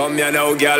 Come here now, girl.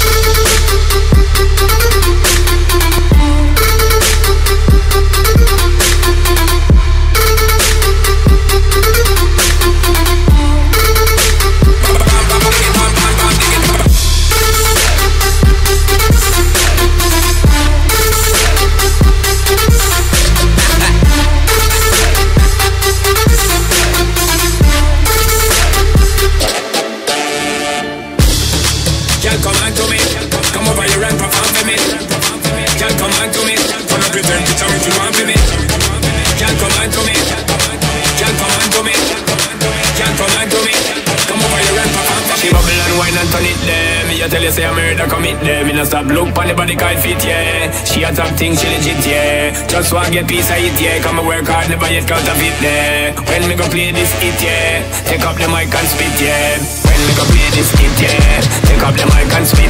Girl, come on to me. Come over here and perform for me. Girl, come on to me. Wanna pretend to tell me you want for me. Girl, come on to me. Girl, come on to me. Girl, come on to me. Come over here and perform for me. She bubble and wine and turn it there. Me a tell you say I'm murder commit there. Me no stop look pon the body call fit, yeah. She a top thing, she legit, yeah. Just want get piece of it, yeah. Come and work hard, never yet counterfeit there. When me go play this hit, yeah. Take up the mic and spit, yeah. When me go play this hit, yeah. Take up the mic and spit.